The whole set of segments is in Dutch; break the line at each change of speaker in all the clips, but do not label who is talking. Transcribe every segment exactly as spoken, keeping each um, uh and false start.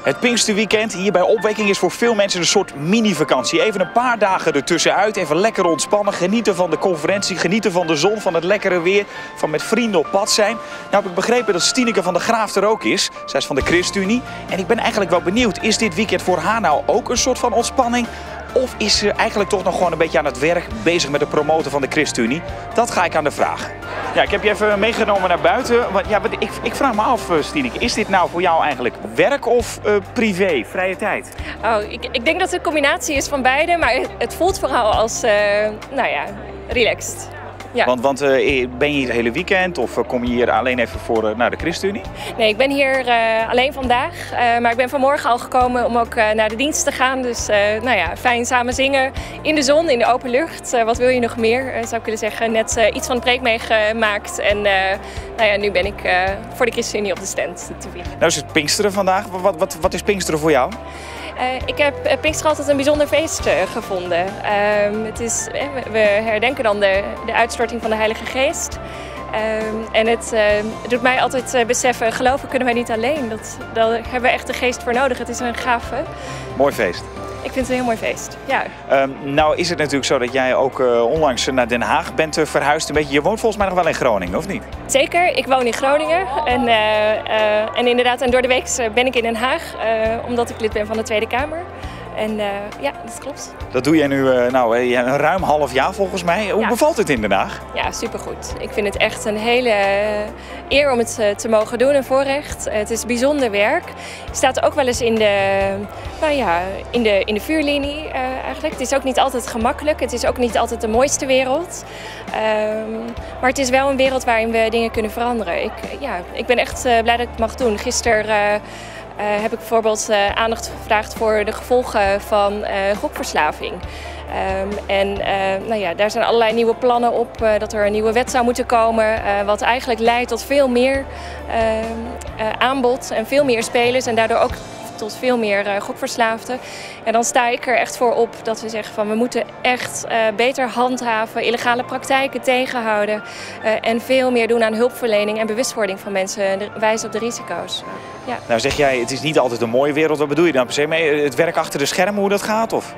Het Pinksterweekend hier bij Opwekking is voor veel mensen een soort mini-vakantie. Even een paar dagen ertussenuit, even lekker ontspannen, genieten van de conferentie, genieten van de zon, van het lekkere weer, van met vrienden op pad zijn. Nou heb ik begrepen dat Stineke van der Graaf er ook is. Zij is van de ChristenUnie. En ik ben eigenlijk wel benieuwd, is dit weekend voor haar nou ook een soort van ontspanning? Of is ze eigenlijk toch nog gewoon een beetje aan het werk, bezig met het promoten van de ChristenUnie? Dat ga ik aan de vraag. Ja, ik heb je even meegenomen naar buiten. Want ja, ik, ik vraag me af, Stineke, is dit nou voor jou eigenlijk werk of uh, privé, vrije tijd?
Oh, ik, ik denk dat het een combinatie is van beide, maar het voelt vooral als, uh, nou ja, relaxed. Ja.
Want, want uh, ben je hier het hele weekend of uh, kom je hier alleen even voor uh, naar de ChristenUnie?
Nee, ik ben hier uh, alleen vandaag. Uh, maar ik ben vanmorgen al gekomen om ook uh, naar de dienst te gaan. Dus uh, nou ja, fijn samen zingen in de zon, in de open lucht. Uh, wat wil je nog meer? Uh, zou ik willen zeggen, net uh, iets van de preek meegemaakt. En uh, nou ja, nu ben ik uh, voor de ChristenUnie op de stand te vieren.
Nou is het Pinksteren vandaag. Wat, wat, wat is Pinksteren voor jou?
Uh, ik heb uh, Pinksteren altijd een bijzonder feest uh, gevonden. Uh, het is, uh, we herdenken dan de, de uitstorting van de Heilige Geest. Uh, en het uh, doet mij altijd uh, beseffen, geloven kunnen wij niet alleen. Dat, daar hebben we echt de geest voor nodig. Het is een gave.
Mooi feest.
Ik vind het een heel mooi feest, ja.
Um, nou is het natuurlijk zo dat jij ook uh, onlangs naar Den Haag bent uh, verhuisd. Een beetje. Je woont volgens mij nog wel in Groningen, of niet?
Zeker, ik woon in Groningen. En, uh, uh, en inderdaad, en door de week ben ik in Den Haag, uh, omdat ik lid ben van de Tweede Kamer. En uh, ja, dat klopt.
Dat doe jij nu uh, nou, uh, een ruim half jaar volgens mij. Hoe ja. bevalt het in Den Haag?
Ja, supergoed. Ik vind het echt een hele eer om het uh, te mogen doen, een voorrecht. Uh, het is bijzonder werk. Je staat ook wel eens in de, nou ja, in de, in de vuurlinie uh, eigenlijk. Het is ook niet altijd gemakkelijk. Het is ook niet altijd de mooiste wereld. Um, maar het is wel een wereld waarin we dingen kunnen veranderen. Ik, ja, ik ben echt uh, blij dat ik het mag doen. Gisteren Uh, Uh, heb ik bijvoorbeeld uh, aandacht gevraagd voor de gevolgen van uh, gokverslaving. Um, en uh, nou ja, daar zijn allerlei nieuwe plannen op, uh, dat er een nieuwe wet zou moeten komen, uh, wat eigenlijk leidt tot veel meer uh, uh, aanbod en veel meer spelers en daardoor ook tot veel meer uh, gokverslaafden. En dan sta ik er echt voor op dat we zeggen van we moeten echt uh, beter handhaven, illegale praktijken tegenhouden uh, en veel meer doen aan hulpverlening en bewustwording van mensen, de, wijzen op de risico's. Ja.
Nou zeg jij, het is niet altijd een mooie wereld. Wat bedoel je dan per se mee? Het werk achter de schermen, hoe dat gaat? Of?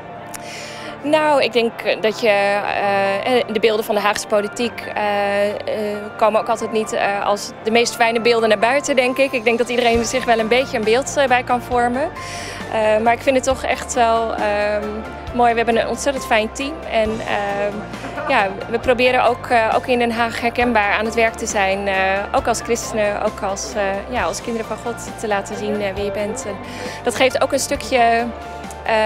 Nou, ik denk dat je uh, de beelden van de Haagse politiek uh, uh, komen ook altijd niet uh, als de meest fijne beelden naar buiten, denk ik. Ik denk dat iedereen zich wel een beetje een beeld uh, bij kan vormen. Uh, maar ik vind het toch echt wel uh, mooi. We hebben een ontzettend fijn team. En uh, ja, we proberen ook, uh, ook in Den Haag herkenbaar aan het werk te zijn. Uh, ook als christenen, ook als, uh, ja, als kinderen van God te laten zien uh, wie je bent. En dat geeft ook een stukje, uh,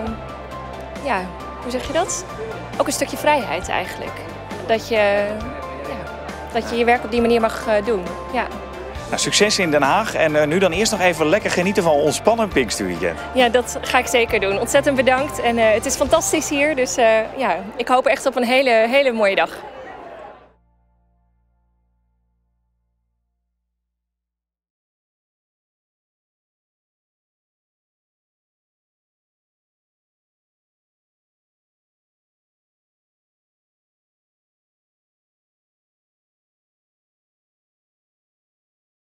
ja, hoe zeg je dat? Ook een stukje vrijheid eigenlijk. Dat je, ja, dat je je werk op die manier mag uh, doen. Ja.
Nou, succes in Den Haag en uh, nu dan eerst nog even lekker genieten van ontspannen Pinksterweekend.
Ja, dat ga ik zeker doen. Ontzettend bedankt en uh, het is fantastisch hier. Dus uh, ja, ik hoop echt op een hele, hele mooie dag.